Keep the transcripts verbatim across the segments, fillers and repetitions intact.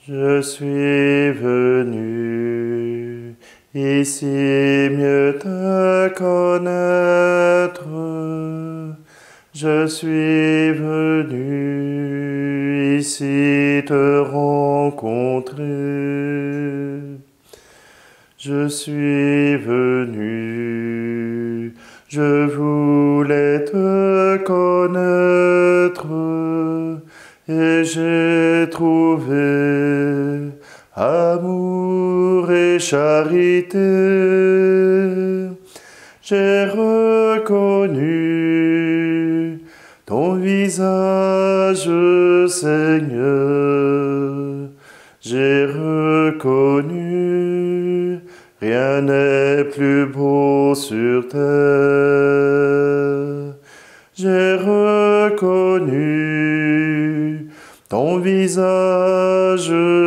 Je suis venu ici mieux te connaître. Je suis venu ici te rencontrer. Je suis venu, je voulais te connaître, et j'ai trouvé amour et charité. J'ai reconnu ton visage, Seigneur. J'ai reconnu, rien n'est plus beau sur terre. J'ai reconnu ton visage,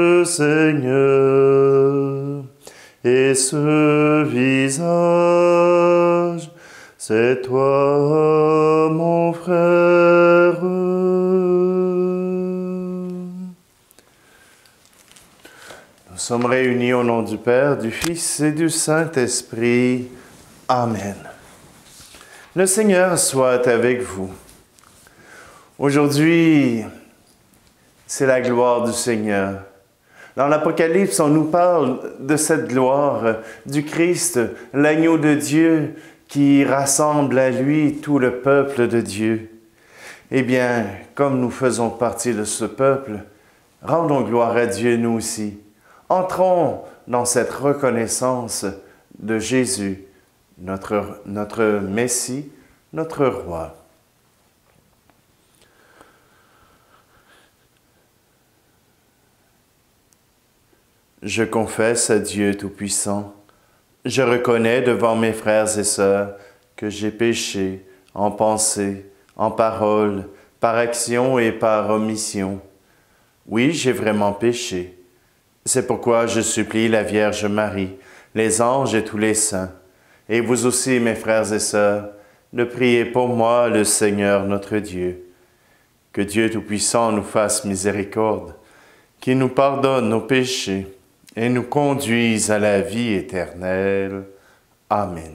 Seigneur, et ce visage, c'est toi, mon frère. Nous sommes réunis au nom du Père, du Fils et du Saint-Esprit. Amen. Le Seigneur soit avec vous. Aujourd'hui, c'est la gloire du Seigneur. Dans l'Apocalypse, on nous parle de cette gloire du Christ, l'agneau de Dieu qui rassemble à lui tout le peuple de Dieu. Eh bien, comme nous faisons partie de ce peuple, rendons gloire à Dieu nous aussi. Entrons dans cette reconnaissance de Jésus, notre, notre Messie, notre Roi. Je confesse à Dieu Tout-Puissant, je reconnais devant mes frères et sœurs que j'ai péché en pensée, en parole, par action et par omission. Oui, j'ai vraiment péché. C'est pourquoi je supplie la Vierge Marie, les anges et tous les saints, et vous aussi, mes frères et sœurs, de prier pour moi le Seigneur notre Dieu. Que Dieu Tout-Puissant nous fasse miséricorde, qu'il nous pardonne nos péchés et nous conduise à la vie éternelle. Amen.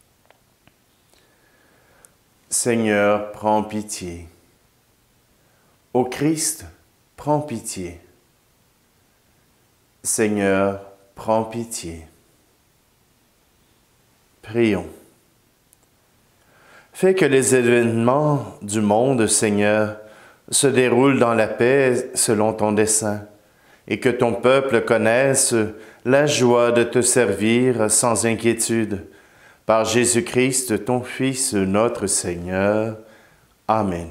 Seigneur, prends pitié. Ô Christ, prends pitié. Seigneur, prends pitié. Prions. Fais que les événements du monde, Seigneur, se déroulent dans la paix selon ton dessein, et que ton peuple connaisse la joie de te servir sans inquiétude. Par Jésus-Christ, ton Fils, notre Seigneur. Amen.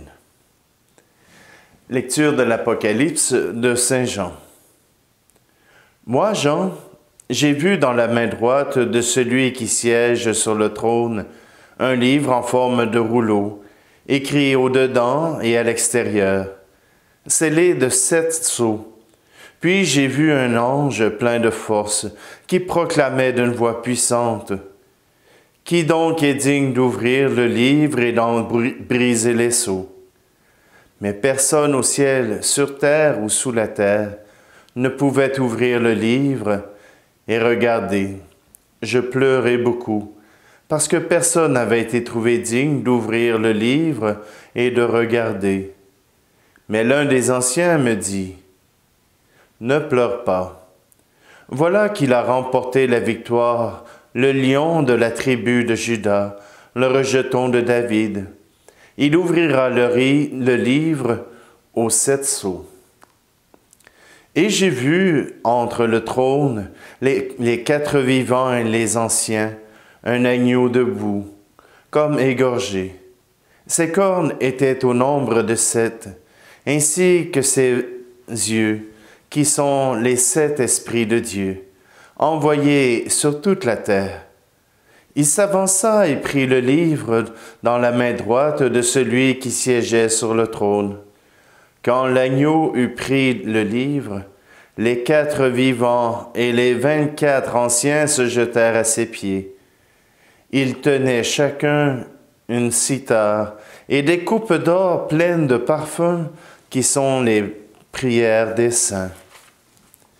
Lecture de l'Apocalypse de Saint Jean. Moi, Jean, j'ai vu dans la main droite de celui qui siège sur le trône un livre en forme de rouleau, écrit au-dedans et à l'extérieur, scellé de sept sceaux. Puis j'ai vu un ange plein de force qui proclamait d'une voix puissante, « Qui donc est digne d'ouvrir le livre et d'en briser les sceaux? » Mais personne au ciel, sur terre ou sous la terre, ne pouvait ouvrir le livre, et regardez, je pleurais beaucoup, parce que personne n'avait été trouvé digne d'ouvrir le livre et de regarder. Mais l'un des anciens me dit, « Ne pleure pas. Voilà qu'il a remporté la victoire, le lion de la tribu de Juda, le rejeton de David. Il ouvrira le, le livre aux sept sceaux. » Et j'ai vu, entre le trône, les, les quatre vivants et les anciens, un agneau debout, comme égorgé. Ses cornes étaient au nombre de sept, ainsi que ses yeux, qui sont les sept esprits de Dieu, envoyés sur toute la terre. Il s'avança et prit le livre dans la main droite de celui qui siégeait sur le trône. Quand l'agneau eut pris le livre, les quatre vivants et les vingt-quatre anciens se jetèrent à ses pieds. Ils tenaient chacun une cithare et des coupes d'or pleines de parfums qui sont les prières des saints.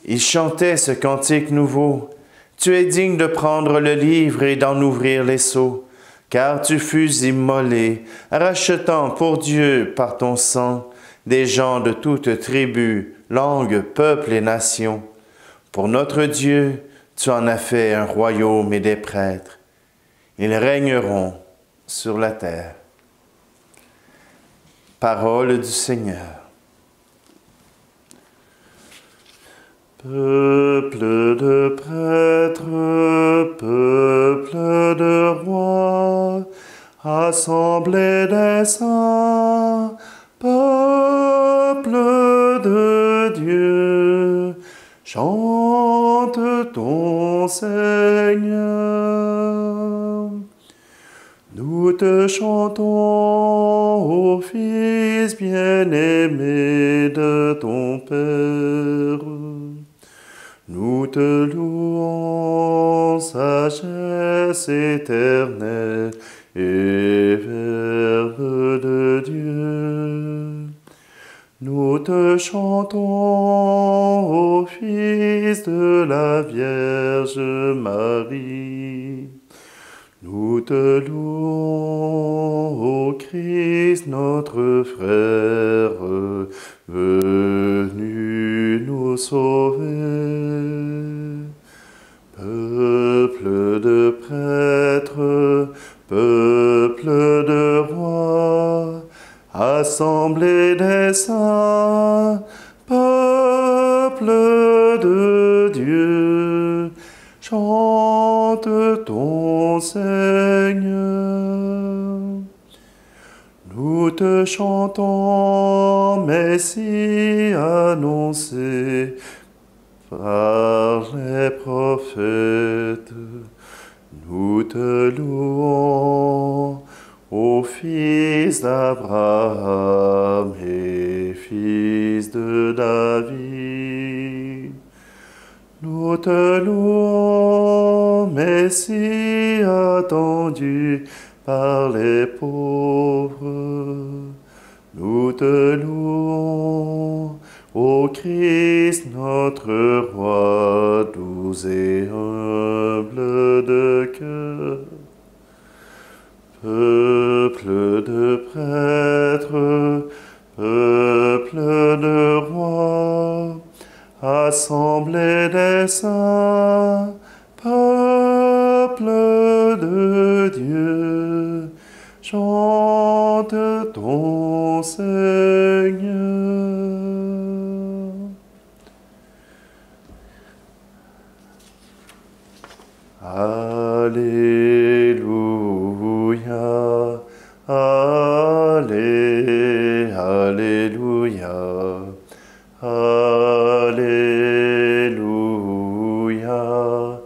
Ils chantaient ce cantique nouveau. Tu es digne de prendre le livre et d'en ouvrir les sceaux, car tu fus immolé, rachetant pour Dieu par ton sang des gens de toutes tribus, langues, peuples et nations. Pour notre Dieu, tu en as fait un royaume et des prêtres. Ils régneront sur la terre. Parole du Seigneur. Peuple de prêtres, peuple de rois, assemblée des saints, peuple de Dieu, chante ton Seigneur. Nous te chantons, ô Fils bien-aimé de ton Père. Nous te louons, sagesse éternelle et Verbe de Dieu. Nous te chantons, ô Fils de la Vierge Marie. Nous te louons, ô Christ, notre frère, venu nous sauver. Peuple de prêtres, peuple de rois, assemblée des saints, peuple de Dieu, chante ton Seigneur. Nous te chantons, Messie annoncé par les prophètes. Nous te louons, ô Fils d'Abraham et Fils de David. Nous te louons, Messie attendu par les pauvres. Nous te louons, ô Christ, notre Roi, doux et humble de cœur. Peuple de prêtres, peuple de rois, assemblée des saints, peuple de Dieu, chante ton Seigneur. Alléluia, allé, alléluia, alléluia,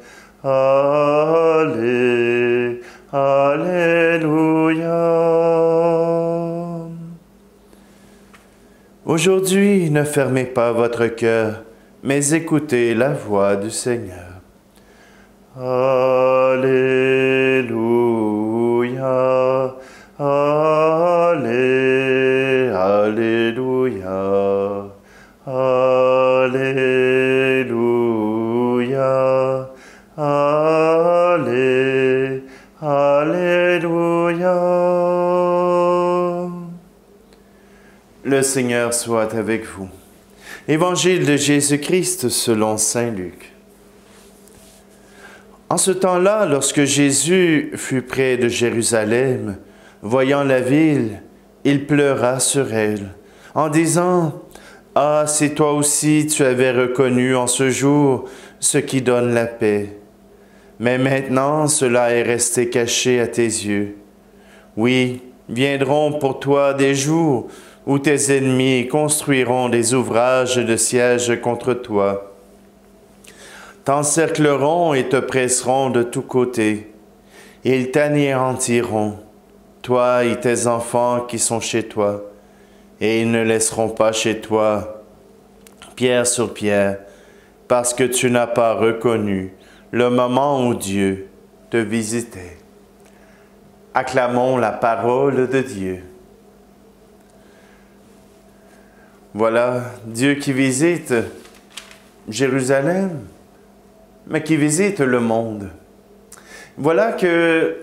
allé, alléluia. Aujourd'hui, ne fermez pas votre cœur, mais écoutez la voix du Seigneur. Alléluia, allé, alléluia, alléluia, allé, alléluia. Le Seigneur soit avec vous. Évangile de Jésus-Christ selon saint Luc. En ce temps-là, lorsque Jésus fut près de Jérusalem, voyant la ville, il pleura sur elle, en disant, « Ah, si toi aussi tu avais reconnu en ce jour ce qui donne la paix. Mais maintenant cela est resté caché à tes yeux. Oui, viendront pour toi des jours où tes ennemis construiront des ouvrages de siège contre toi. T'encercleront et te presseront de tous côtés. Ils t'anéantiront, toi et tes enfants qui sont chez toi, et ils ne laisseront pas chez toi pierre sur pierre, parce que tu n'as pas reconnu le moment où Dieu te visitait. » Acclamons la parole de Dieu. Voilà Dieu qui visite Jérusalem, mais qui visite le monde. Voilà que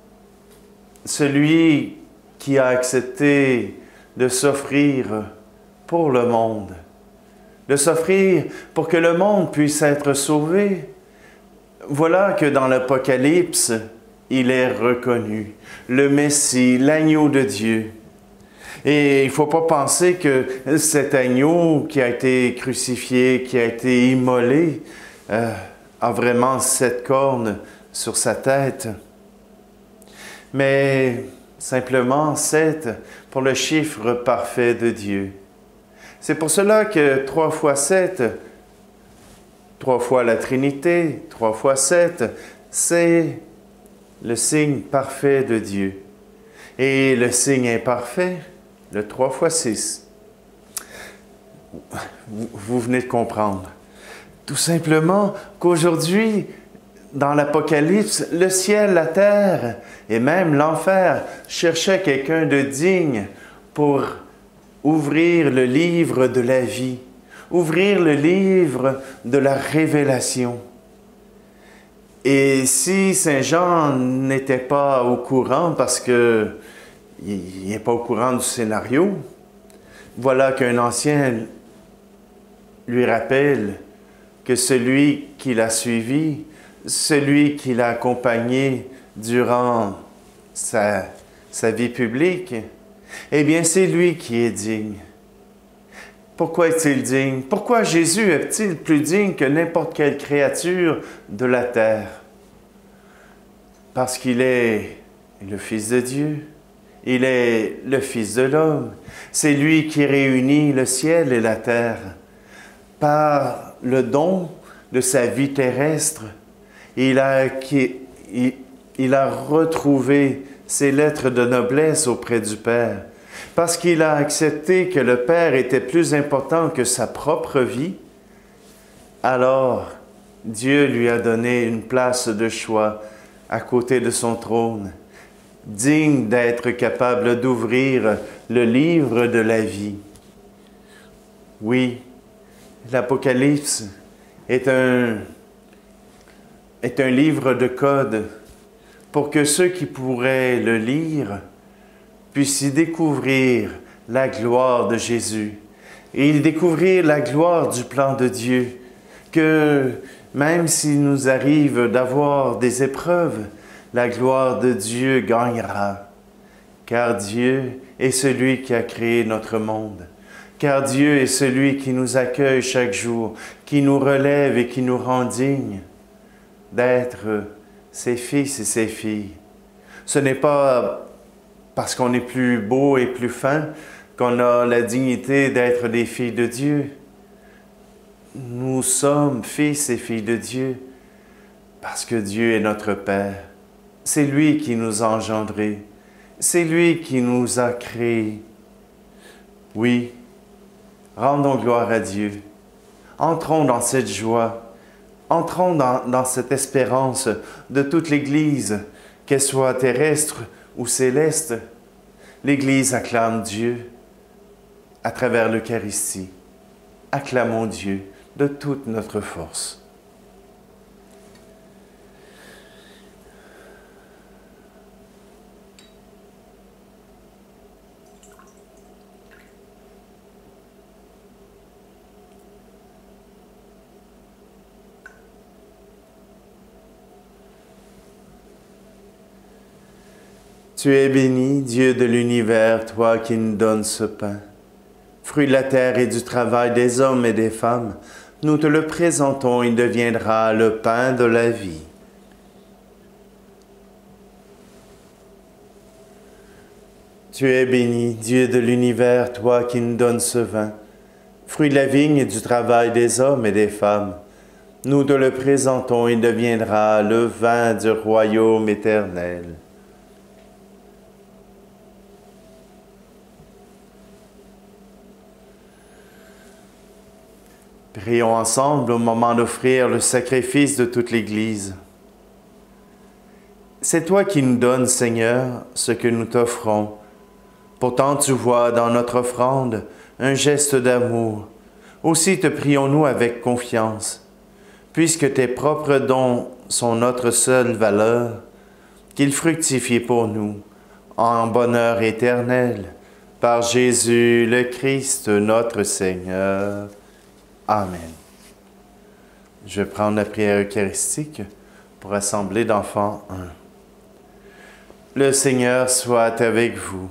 celui qui a accepté de s'offrir pour le monde, de s'offrir pour que le monde puisse être sauvé, voilà que dans l'Apocalypse, il est reconnu, le Messie, l'agneau de Dieu. Et il ne faut pas penser que cet agneau qui a été crucifié, qui a été immolé, euh, a vraiment sept cornes sur sa tête. Mais simplement sept pour le chiffre parfait de Dieu. C'est pour cela que trois fois sept, trois fois la Trinité, trois fois sept, c'est le signe parfait de Dieu. Et le signe imparfait, le trois fois six. Vous, vous venez de comprendre. Tout simplement qu'aujourd'hui, dans l'Apocalypse, le ciel, la terre et même l'enfer cherchaient quelqu'un de digne pour ouvrir le livre de la vie, ouvrir le livre de la révélation. Et si Saint Jean n'était pas au courant parce que il n'est pas au courant du scénario, voilà qu'un ancien lui rappelle que celui qui l'a suivi, celui qui l'a accompagné durant sa, sa vie publique, eh bien, c'est lui qui est digne. Pourquoi est-il digne? Pourquoi Jésus est-il plus digne que n'importe quelle créature de la terre? Parce qu'il est le Fils de Dieu. Il est le Fils de l'homme. C'est lui qui réunit le ciel et la terre. Par le don de sa vie terrestre, il a, qui, il, il a retrouvé ses lettres de noblesse auprès du Père. Parce qu'il a accepté que le Père était plus important que sa propre vie, alors Dieu lui a donné une place de choix à côté de son trône, digne d'être capable d'ouvrir le livre de la vie. Oui, l'Apocalypse est un, est un livre de code pour que ceux qui pourraient le lire puissent y découvrir la gloire de Jésus et y découvrir la gloire du plan de Dieu, que même s'il nous arrive d'avoir des épreuves, la gloire de Dieu gagnera, car Dieu est celui qui a créé notre monde. Car Dieu est celui qui nous accueille chaque jour, qui nous relève et qui nous rend dignes d'être ses fils et ses filles. Ce n'est pas parce qu'on est plus beau et plus fin qu'on a la dignité d'être des filles de Dieu. Nous sommes fils et filles de Dieu parce que Dieu est notre Père. C'est lui qui nous a engendrés. C'est lui qui nous a créés. Oui, rendons gloire à Dieu. Entrons dans cette joie. Entrons dans, dans cette espérance de toute l'Église, qu'elle soit terrestre ou céleste. L'Église acclame Dieu à travers l'Eucharistie. Acclamons Dieu de toute notre force. Tu es béni, Dieu de l'univers, toi qui nous donnes ce pain. Fruit de la terre et du travail des hommes et des femmes, nous te le présentons, il deviendra le pain de la vie. Tu es béni, Dieu de l'univers, toi qui nous donnes ce vin. Fruit de la vigne et du travail des hommes et des femmes, nous te le présentons, il deviendra le vin du royaume éternel. Prions ensemble au moment d'offrir le sacrifice de toute l'Église. C'est toi qui nous donnes, Seigneur, ce que nous t'offrons. Pourtant, tu vois dans notre offrande un geste d'amour. Aussi te prions-nous avec confiance, puisque tes propres dons sont notre seule valeur, qu'ils fructifient pour nous en bonheur éternel, par Jésus le Christ notre Seigneur. Amen. Je vais prendre la prière eucharistique pour Assemblée d'enfants un. Le Seigneur soit avec vous.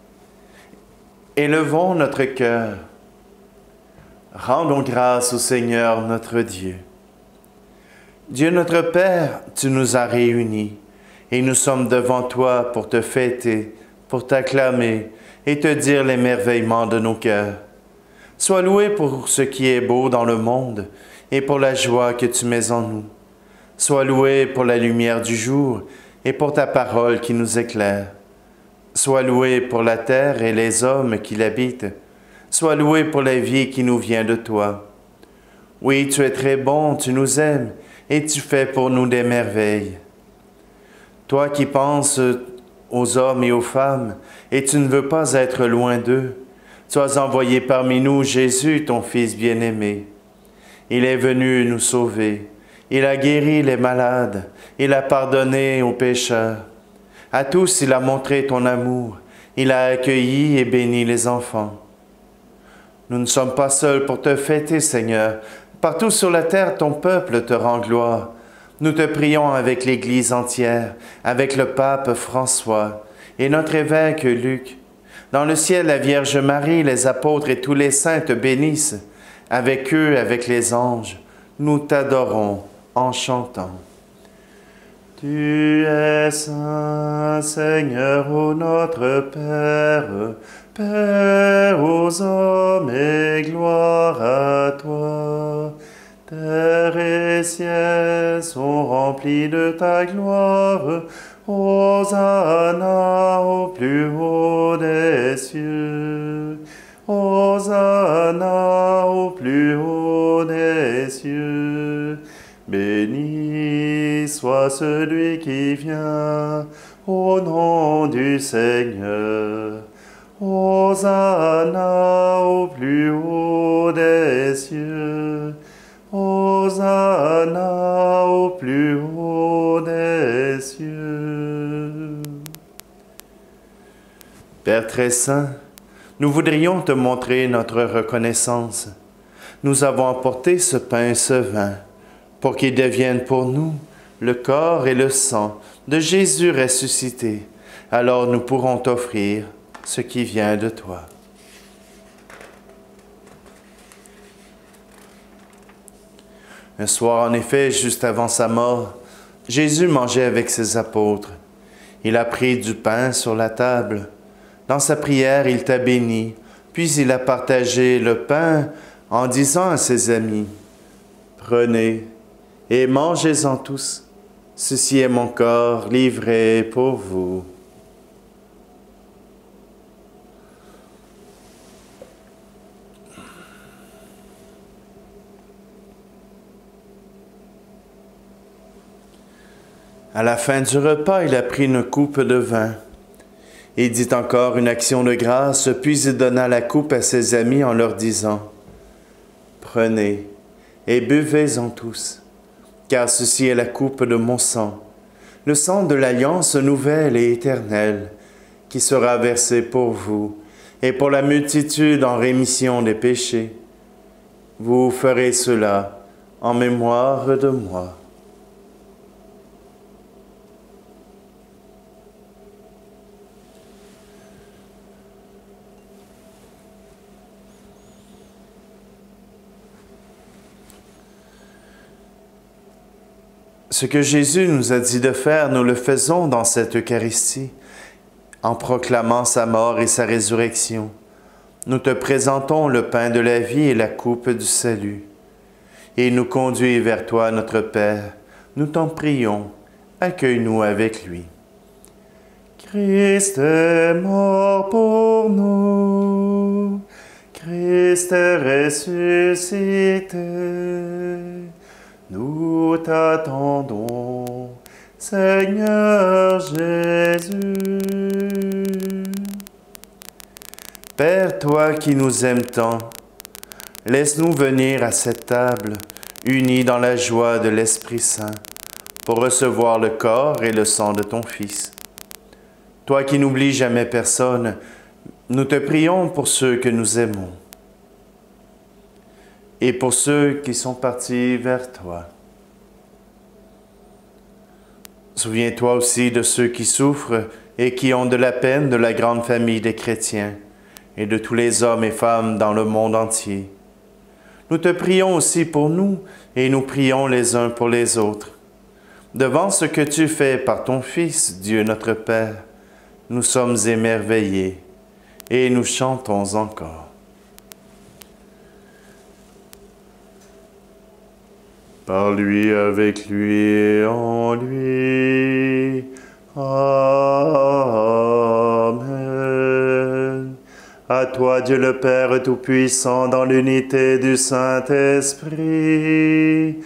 Élevons notre cœur. Rendons grâce au Seigneur notre Dieu. Dieu notre Père, tu nous as réunis, et nous sommes devant toi pour te fêter, pour t'acclamer et te dire l'émerveillement de nos cœurs. Sois loué pour ce qui est beau dans le monde et pour la joie que tu mets en nous. Sois loué pour la lumière du jour et pour ta parole qui nous éclaire. Sois loué pour la terre et les hommes qui l'habitent. Sois loué pour la vie qui nous vient de toi. Oui, tu es très bon, tu nous aimes et tu fais pour nous des merveilles. Toi qui penses aux hommes et aux femmes, et tu ne veux pas être loin d'eux, tu as envoyé parmi nous Jésus, ton Fils bien-aimé. Il est venu nous sauver. Il a guéri les malades. Il a pardonné aux pécheurs. À tous, il a montré ton amour. Il a accueilli et béni les enfants. Nous ne sommes pas seuls pour te fêter, Seigneur. Partout sur la terre, ton peuple te rend gloire. Nous te prions avec l'Église entière, avec le pape François et notre évêque Luc. Dans le ciel, la Vierge Marie, les apôtres et tous les saints te bénissent. Avec eux, avec les anges, nous t'adorons en chantant. Tu es saint, Seigneur, ô notre Père, Père aux hommes et gloire à toi. Terre et ciel sont remplis de ta gloire. Hosanna au plus haut des cieux. Hosanna au plus haut des cieux. Béni soit celui qui vient au nom du Seigneur. Hosanna au plus haut des cieux. Hosanna au plus haut des cieux. Père très saint, nous voudrions te montrer notre reconnaissance. Nous avons apporté ce pain et ce vin pour qu'ils deviennent pour nous le corps et le sang de Jésus ressuscité. Alors nous pourrons t'offrir ce qui vient de toi. Un soir, en effet, juste avant sa mort, Jésus mangeait avec ses apôtres. Il a pris du pain sur la table. Dans sa prière, il t'a béni, puis il a partagé le pain en disant à ses amis, « Prenez et mangez-en tous. Ceci est mon corps livré pour vous. » À la fin du repas, il a pris une coupe de vin. Il dit encore une action de grâce, puis il donna la coupe à ses amis en leur disant, « Prenez et buvez-en tous, car ceci est la coupe de mon sang, le sang de l'alliance nouvelle et éternelle, qui sera versé pour vous et pour la multitude en rémission des péchés. Vous ferez cela en mémoire de moi. » Ce que Jésus nous a dit de faire, nous le faisons dans cette Eucharistie, en proclamant sa mort et sa résurrection. Nous te présentons le pain de la vie et la coupe du salut. Et nous conduis vers toi, notre Père. Nous t'en prions, accueille-nous avec lui. Christ est mort pour nous, Christ est ressuscité. Nous t'attendons, Seigneur Jésus. Père, toi qui nous aimes tant, laisse-nous venir à cette table, unis dans la joie de l'Esprit Saint, pour recevoir le corps et le sang de ton Fils. Toi qui n'oublies jamais personne, nous te prions pour ceux que nous aimons et pour ceux qui sont partis vers toi. Souviens-toi aussi de ceux qui souffrent et qui ont de la peine de la grande famille des chrétiens et de tous les hommes et femmes dans le monde entier. Nous te prions aussi pour nous et nous prions les uns pour les autres. Devant ce que tu fais par ton Fils, Dieu notre Père, nous sommes émerveillés et nous chantons encore. Par lui, avec lui et en lui. Amen. À toi, Dieu le Père Tout-Puissant, dans l'unité du Saint-Esprit.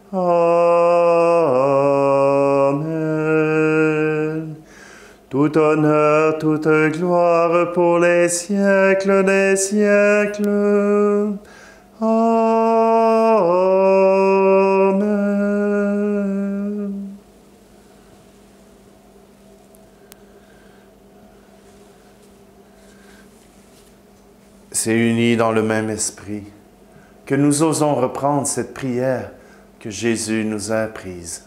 Amen. Tout honneur, toute gloire pour les siècles des siècles. Amen. C'est unis dans le même esprit que nous osons reprendre cette prière que Jésus nous a apprise.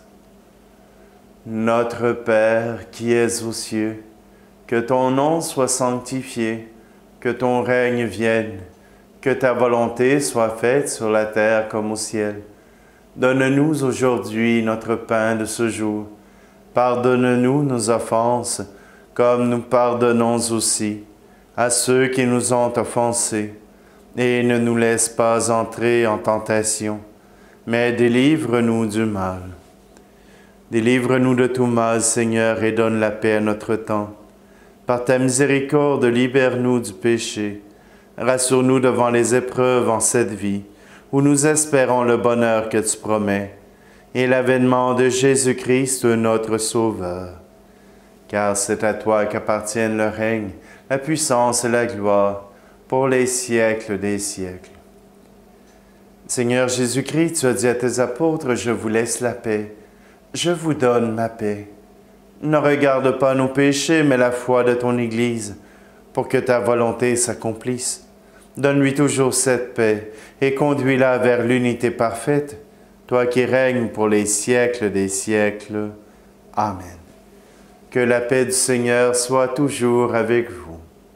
Notre Père qui es aux cieux, que ton nom soit sanctifié, que ton règne vienne, que ta volonté soit faite sur la terre comme au ciel. Donne-nous aujourd'hui notre pain de ce jour. Pardonne-nous nos offenses, comme nous pardonnons aussi à ceux qui nous ont offensés. Et ne nous laisse pas entrer en tentation, mais délivre-nous du mal. Délivre-nous de tout mal, Seigneur, et donne la paix à notre temps. Par ta miséricorde, libère-nous du péché. Rassure-nous devant les épreuves en cette vie, où nous espérons le bonheur que tu promets, et l'avènement de Jésus-Christ, notre Sauveur. Car c'est à toi qu'appartiennent le règne, la puissance et la gloire, pour les siècles des siècles. Seigneur Jésus-Christ, tu as dit à tes apôtres, « Je vous laisse la paix, je vous donne ma paix. » Ne regarde pas nos péchés, mais la foi de ton Église, pour que ta volonté s'accomplisse. Donne-lui toujours cette paix et conduis-la vers l'unité parfaite, toi qui règnes pour les siècles des siècles. Amen. Que la paix du Seigneur soit toujours avec vous.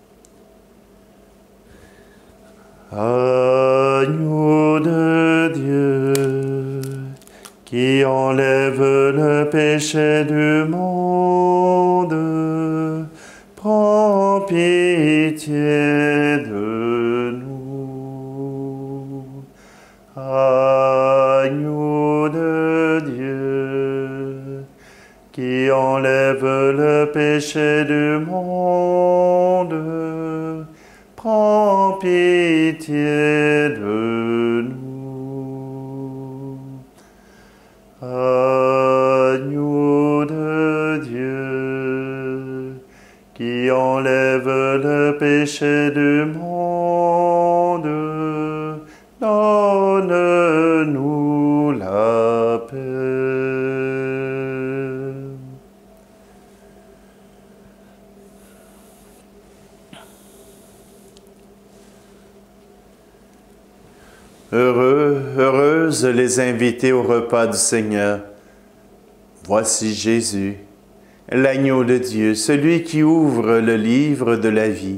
Agneau de Dieu, qui enlève le péché du monde, prends pitié de nous. Agneau de Dieu, qui enlève le péché du monde, prends pitié de nous. Agneau de Dieu, qui enlève le péché du monde, donne-nous la paix. Heureux, heureuses les invités au repas du Seigneur. Voici Jésus, l'agneau de Dieu, celui qui ouvre le livre de la vie.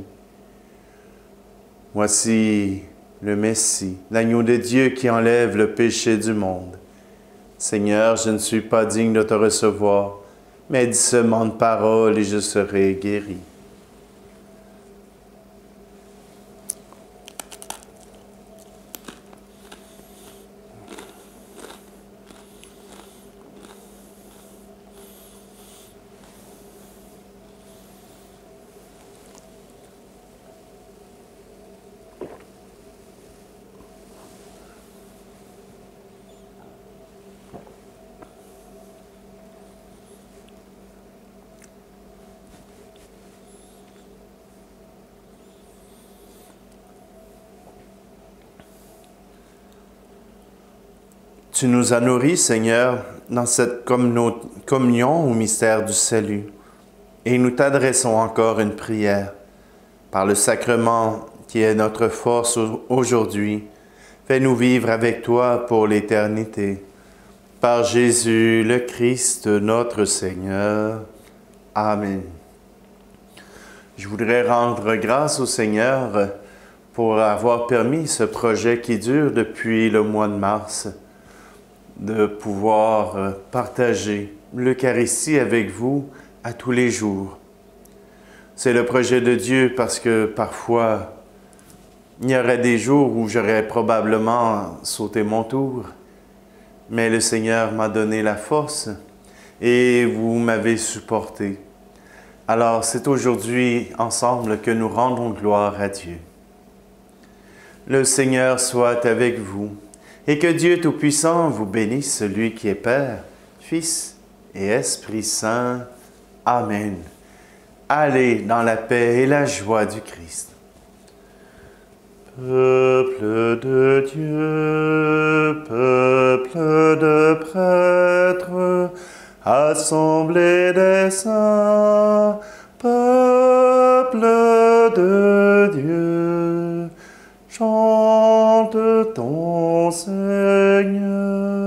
Voici le Messie, l'agneau de Dieu qui enlève le péché du monde. Seigneur, je ne suis pas digne de te recevoir, mais dis seulement une parole et je serai guéri. Tu nous as nourris, Seigneur, dans cette communion au mystère du salut. Et nous t'adressons encore une prière. Par le sacrement qui est notre force aujourd'hui, fais-nous vivre avec toi pour l'éternité. Par Jésus le Christ, notre Seigneur. Amen. Je voudrais rendre grâce au Seigneur pour avoir permis ce projet qui dure depuis le mois de mars, de pouvoir partager l'Eucharistie avec vous à tous les jours. C'est le projet de Dieu parce que parfois, il y aurait des jours où j'aurais probablement sauté mon tour, mais le Seigneur m'a donné la force et vous m'avez supporté. Alors, c'est aujourd'hui ensemble que nous rendons gloire à Dieu. Le Seigneur soit avec vous et que Dieu Tout-Puissant vous bénisse, celui qui est Père, Fils et Esprit Saint. Amen. Allez dans la paix et la joie du Christ. Peuple de Dieu, peuple de prêtres, assemblée des saints, peuple de Dieu, chante ton Seigneur.